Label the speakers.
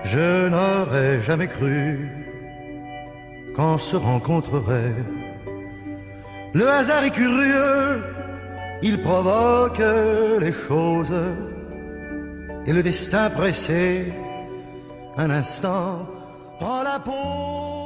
Speaker 1: Je n'aurais jamais cru qu'on se rencontrerait. Le hasard est curieux, il provoque les choses. Et le destin pressé, un instant, prend la peau.